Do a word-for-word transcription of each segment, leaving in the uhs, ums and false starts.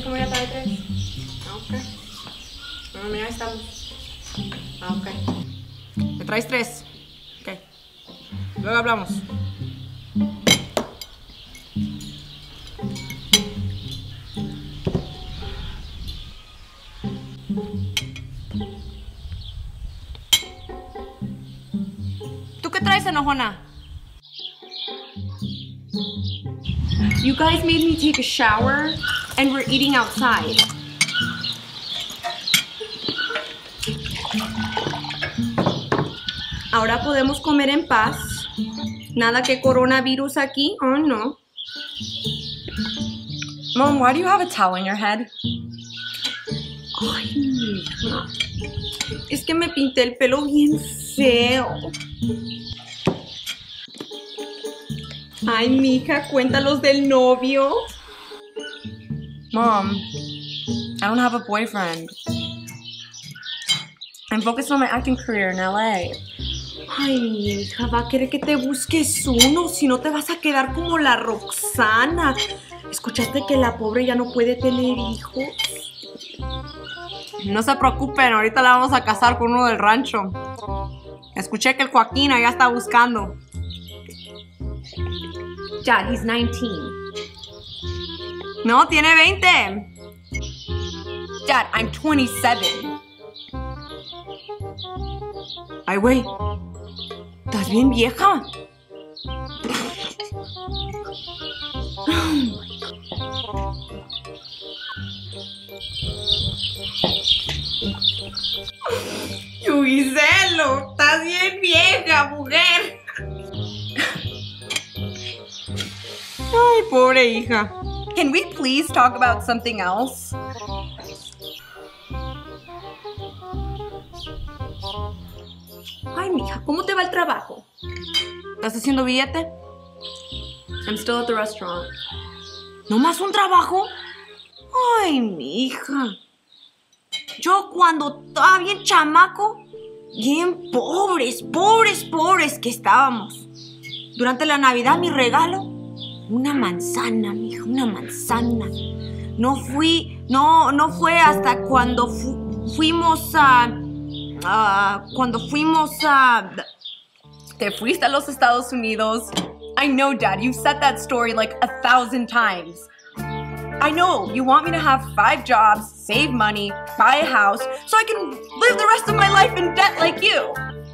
como ya trae tres. Ah, ok. Bueno, mira, ahí estamos. Ah, ok. ¿Me traes tres? Ok. Luego hablamos. ¿Tú qué traes, enojona? You guys made me take a shower and we're eating outside. Ahora podemos comer en paz. Nada que coronavirus aquí. Oh, no. Mom, why do you have a towel in your head? Ay, mija. Es que me pinté el pelo bien feo. Ay, mija, cuéntalos del novio. Mom, I don't have a boyfriend. I'm focused on my acting career in L A. Ay, mi hija, va a querer que te busques uno, si no te vas a quedar como la Roxana. ¿Escuchaste que la pobre ya no puede tener hijos? No se preocupen, ahorita la vamos a casar con uno del rancho. Escuché que el Joaquín ya está buscando. Dad, he's nineteen. No, tiene veinte. Dad, I'm twenty-seven. Ay, güey. ¿Estás bien vieja? Giselo, estás bien vieja, mujer. Ay, pobre hija. Can we please talk about something else? Ay, mija, ¿cómo te va el trabajo? ¿Estás haciendo billete? I'm still at the restaurant. ¿No más un trabajo? Ay, mija. Yo cuando estaba bien chamaco, bien pobres, pobres, pobres que estábamos. Durante la Navidad mi regalo, una manzana, mija, una manzana. No fui, no, no fue hasta cuando fu fuimos a, uh, cuando fuimos a... Te fuiste a los Estados Unidos. I know, Dad, you've said that story like a thousand times. I know, you want me to have five jobs, save money, buy a house, so I can live the rest of my life in debt like you.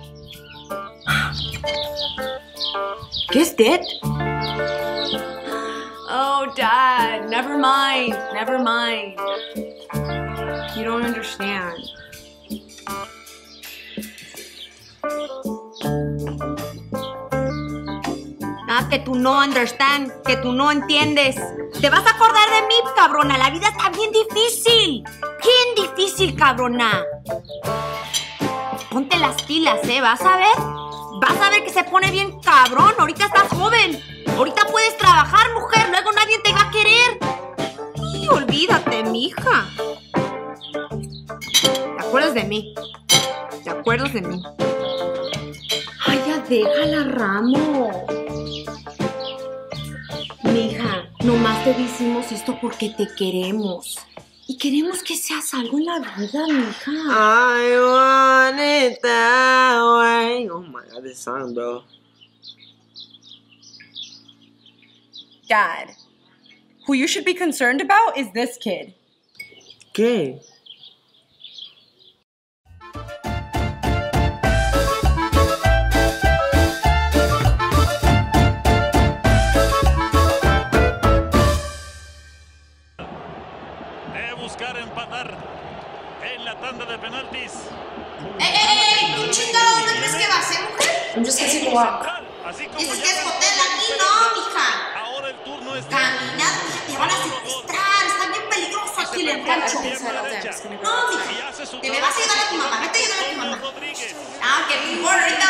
¿Qué es debt? Oh, Dad, never mind, never mind. You don't understand. Ah, que tú no understand, que tú no entiendes. Te vas a acordar de mí, cabrona. La vida está bien difícil. Bien difícil, cabrona. Ponte las pilas, ¿eh? ¿Vas a ver? Vas a ver que se pone bien cabrón. Ahorita estás joven. Ahorita puedes trabajar, mujer. Luego nadie te va a querer. Y olvídate, mija. ¿Te acuerdas de mí? ¿Te acuerdas de mí? Ay, ya déjala, Ramo. Mija, nomás te decimos esto porque te queremos. Y queremos que seas algo en la vida, mija. I want it that way. Oh my God, this song, bro. Dad, who you should be concerned about is this kid. ¿Qué? Buscar empatar en la tanda de penaltis. ¡Ey, ey, ey! ¿Tú chingado dónde crees que vas, eh, mujer? I'm just gonna walk. ¿Dices que es hotel aquí? No, mija. Ahora el turno es Caminar, te van a secuestrar. Está bien peligroso aquí en el rancho. No, mija. Te me vas a ayudar a tu mamá. Vete a ayudar a tu mamá. Ah, que me importa. Ahorita